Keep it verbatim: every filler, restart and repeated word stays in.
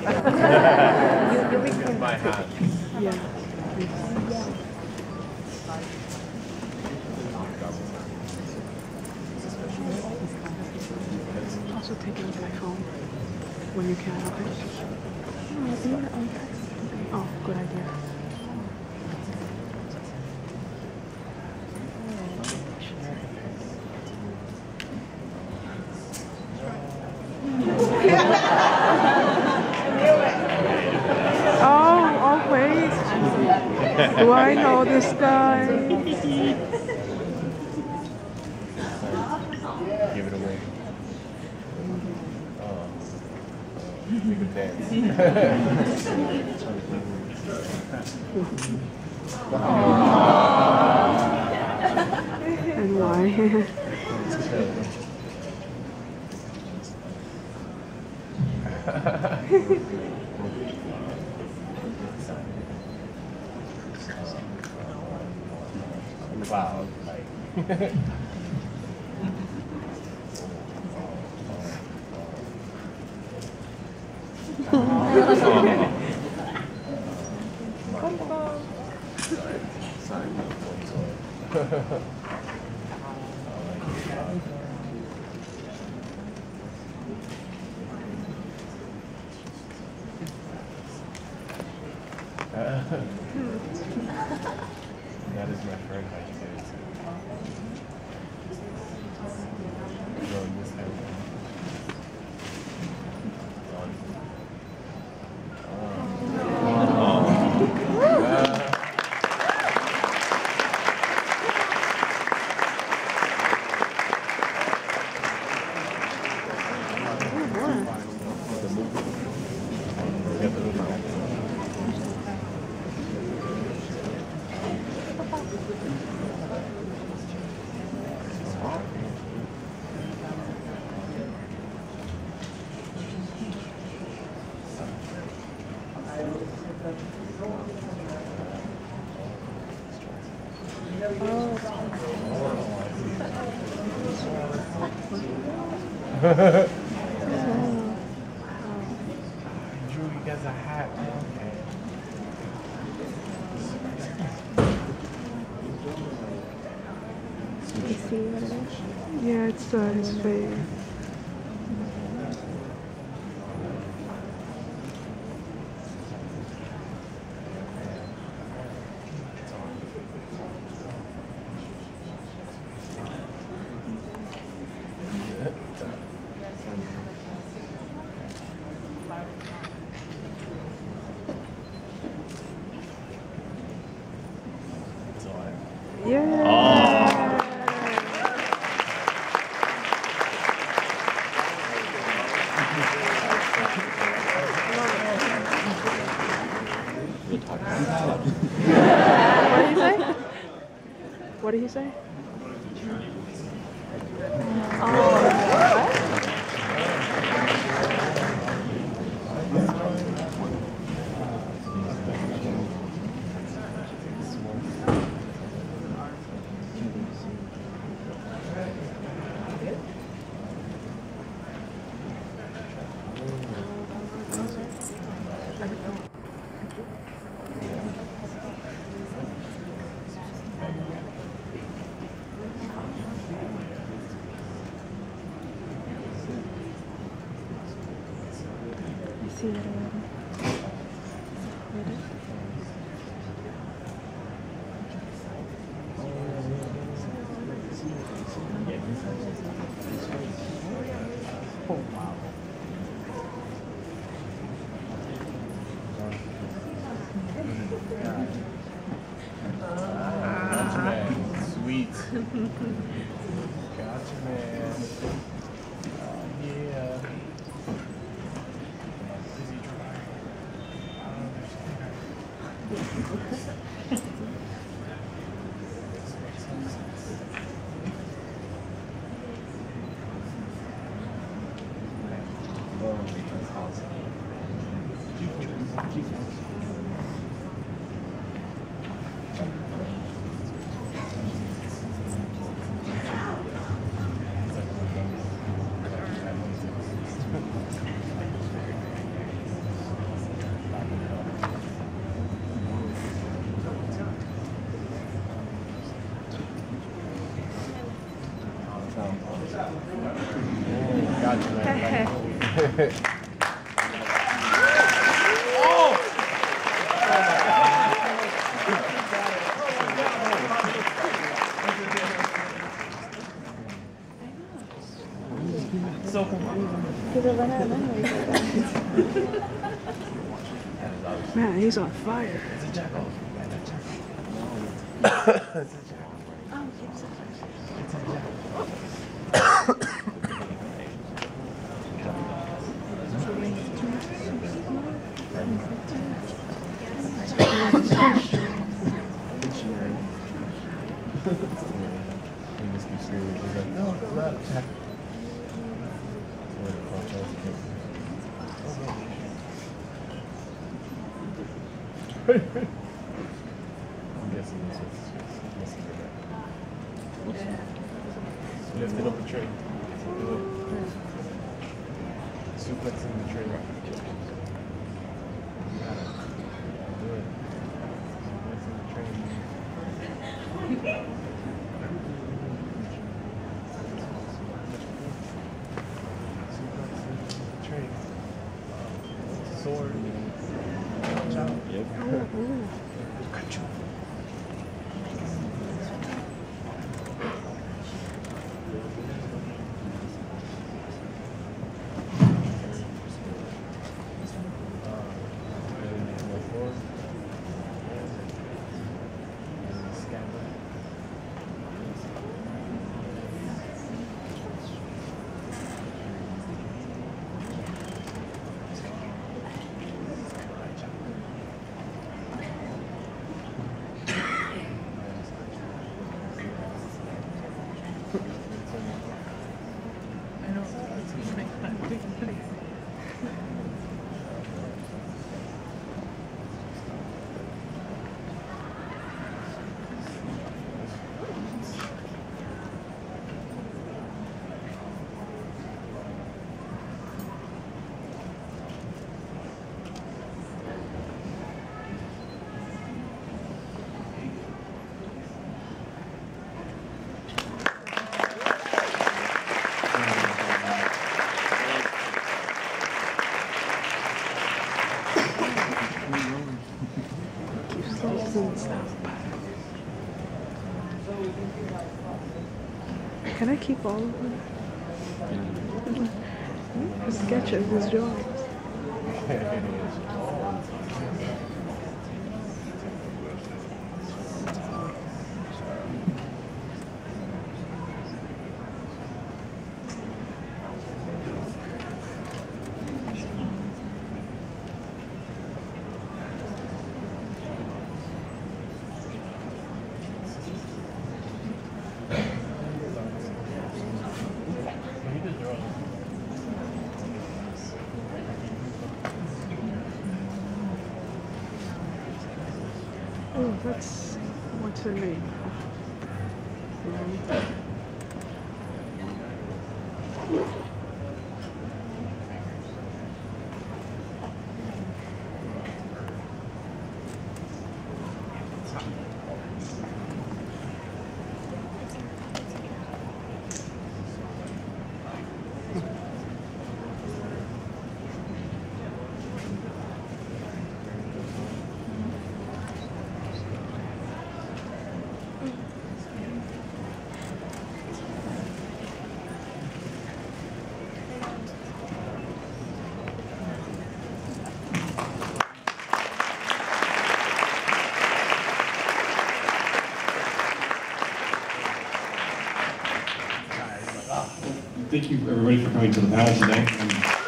you record my hand. Yeah. Also take it with my phone when you can, okay? Oh, good idea. Oh, oh wait. Do I know this guy? Give it away. Oh. You can dance. And why? Wow. Like. That is my friend high school. Going this time. Drew, you guys a hat. Okay. You see what it is? Yeah, it's uh, his face. Yeah. Oh. What did he say? What did he say? See that already? Ready? Oh, wow. Gotcha, man. Sweet. Gotcha, man. Oh, yeah. Got you, man. So Man, he's on fire. It's a jackal. It's a jackal. It's a jackal. He must be serious. He's like, no, it's not a jackal. I'm guessing this was missing the back. Lifted up a tree. Suplexing the tree. Got it. Good. Suplexing the tree. Suplexing the tree. Sword. Yep. Can I keep all of them? A sketch of his drawings. Oh, that's what's her name? Thank you, everybody, for coming to the panel today. And